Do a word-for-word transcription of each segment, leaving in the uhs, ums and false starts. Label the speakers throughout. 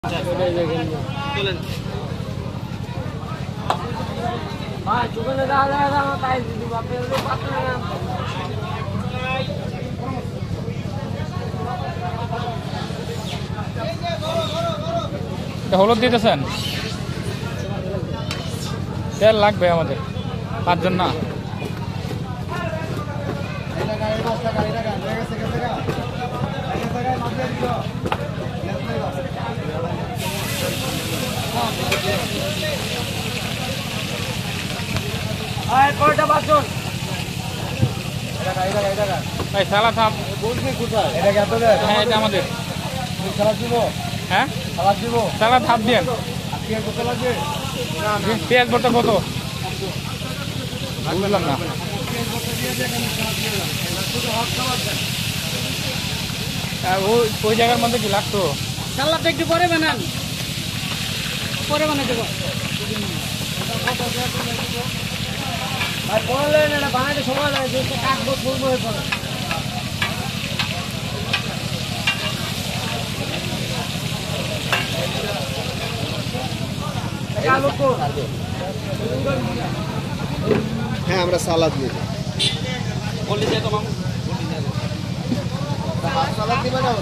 Speaker 1: হলুদ দিতেছেন? তেল লাগবে আমাদের পাঁচজন না। ভাই সালাদ হ্যাঁ এটা আমাদের হ্যাঁ সালাদ হাফ দিয়ে পেঁয়াজ ভর্তা কত বুঝলাম না। ওই জায়গার মধ্যে কি লাগতো?
Speaker 2: সালাদটা একটু পরে বানান, পরে বানাতে বানাইতে সময় লাগে, কাটবো ফুলবো হয়ে পড়ে।
Speaker 3: হ্যাঁ আমরা সালাদ নিই। সালাদ দিবে না?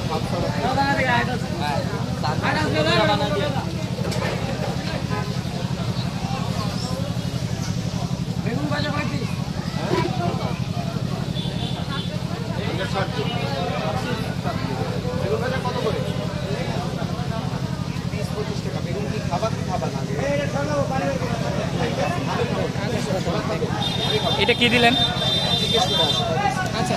Speaker 2: বেগুন ভাজা খাইছি
Speaker 3: বেগুন ভাজা কত করে? বিশ পঁচিশ টাকা। বেগুন কি খাবার কি খাবার না?
Speaker 1: এটা কি দিলেন?
Speaker 2: আচ্ছা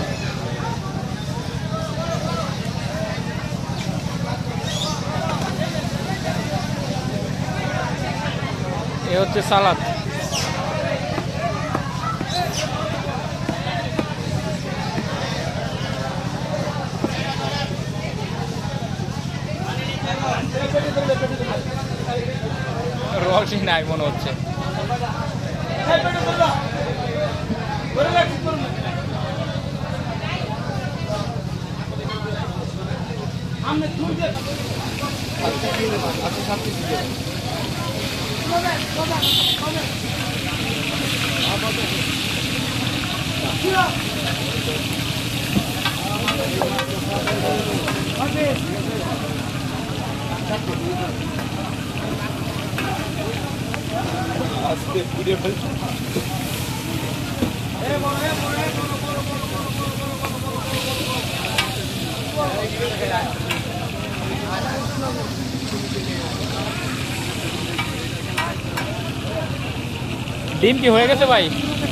Speaker 1: এ হচ্ছে সালাদ। রসই নাই মনে হচ্ছে।
Speaker 3: আজকে পুড়ে ফেলছে।
Speaker 1: ডিম কি হয়ে গেছে ভাই?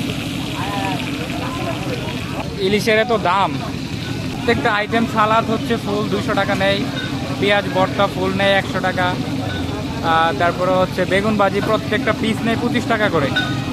Speaker 1: ইলিশের এত দাম। প্রত্যেকটা আইটেম সালাদ হচ্ছে ফুল দুইশো টাকা নেয়, পেঁয়াজ ভর্তা ফুল নেয় একশো টাকা, তারপরে হচ্ছে বেগুন ভাজি প্রত্যেকটা পিস নেয় পঁচিশ টাকা করে।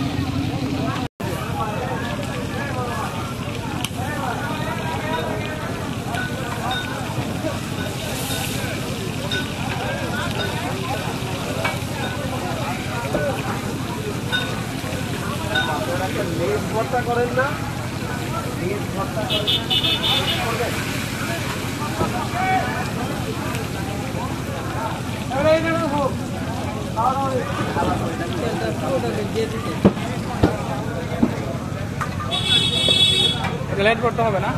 Speaker 3: লেজ ভর্তা করেন না? লেজ ভর্তা করেন
Speaker 1: লাইট করতে হবে না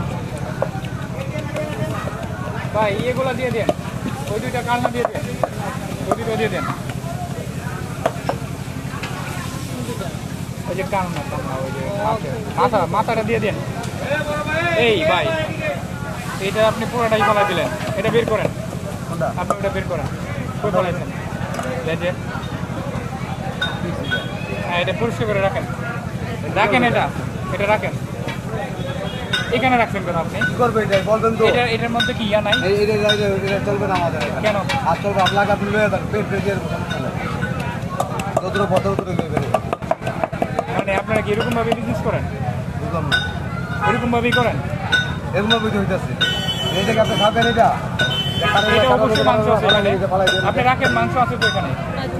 Speaker 1: ভাই, ইয়েগুলো দিয়ে দেন, ওই দুইটা কালনা দিয়ে দেন, ওই দুটো দিয়ে দেন। ওই যে কালনা কালনা ওই যে মাথা মাথাটা দিয়ে দেন। এই ভাই এটা আপনি পুরোটাই ফলাই দিলেন, এটা বের করেন, আপনি ওটা বের করেন। কই ফলাইছেন? হ্যাঁ এটা পরিষ্কার করে রাখেন, রাখেন এটা এটা রাখেন। এখানে রাখছেন কেন আপনি?
Speaker 3: কি করবে এটা বলবেন তো?
Speaker 1: এটা এটার মধ্যে কি ইয়া নাই?
Speaker 3: এটা এটা চলবে না আমাদের।
Speaker 1: কেন?
Speaker 3: আর চলবে আপনাকে আপনি লয়ে যান, পেট পেট দিয়ে যতটা বড় ততটা লয়ে যাবেন।
Speaker 1: মানে আপনারা কি এরকম ভাবে বিজনেস করেন?
Speaker 3: বুঝলাম না।
Speaker 1: এরকম ভাবেই করেন?
Speaker 3: এরকম ভাবে হইতাছে। এই জায়গা আপনি খাবেন এটা?
Speaker 1: এটা অবশ্যই মাংস আছে এখানে। আপনি রাখেন, মাংস আছে তো এখানে।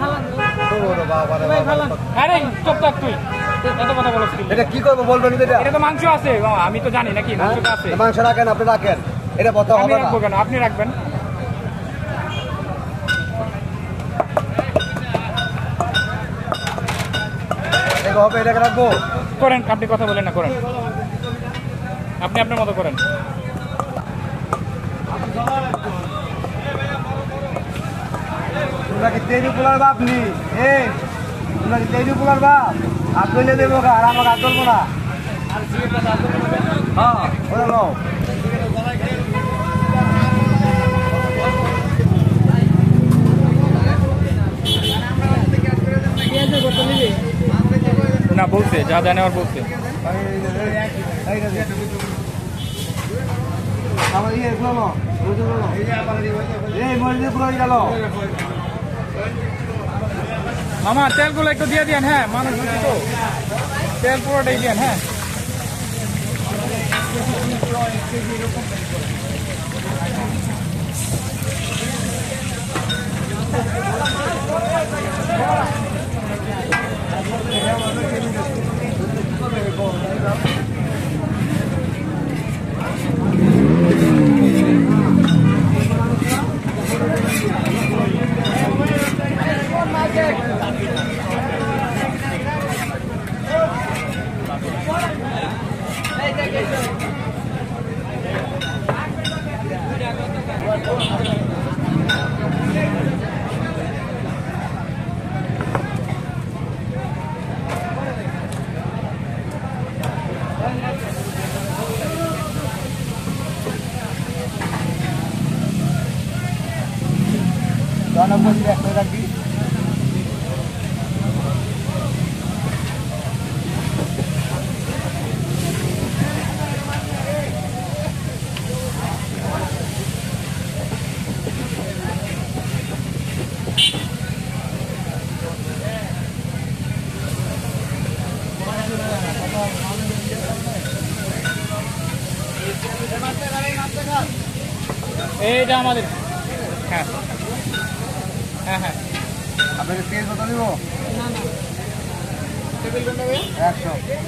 Speaker 1: আরে চুপ থাক তুই, এত কথা বলছ কি?
Speaker 3: এটা কি করব বলবেন? এটা
Speaker 1: এটা তো মাংস আছে, আমি তো জানি নাকি মাংসটা আছে।
Speaker 3: মাংস রাখেন, আপনি রাখেন, এটা বলতে হবে না।
Speaker 1: আমি রাখবো কেন? আপনি রাখবেন।
Speaker 3: হবে এটাকে রাখবো
Speaker 1: করেন, আপনি কথা বলেন না, করেন আপনি আপনার মতো করেন।
Speaker 3: তোমরা কি তেরি পোলার বাপ নি? এ তোমরা কি তেরি পোলার বাপ? হাত ধরে দেবো গা, আর আমাকে হাত ধরবো না। হ্যাঁ ওরা নাও।
Speaker 1: না বলছে, যা জানে আর বলছে।
Speaker 3: আমার ইয়ে শোনো, এই মসজিদ পুরো গেল।
Speaker 1: মামা তেলগুলো একটু দিয়ে দিন। হ্যাঁ মানুষ বেশি তো, তেল পুরোটাই দিন। হ্যাঁ
Speaker 3: একটা রাখবি।
Speaker 1: এইটা আমাদের। হ্যাঁ হ্যাঁ হ্যাঁ
Speaker 3: আপনাকে তেল কত দিব? একশো।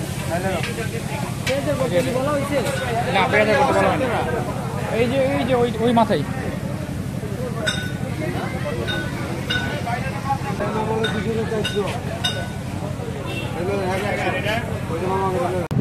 Speaker 1: না পেঁয়াজের করতে বলা হয়নি। এই যে এই যে ওই ওই মাথায়
Speaker 3: দুশো চারশো।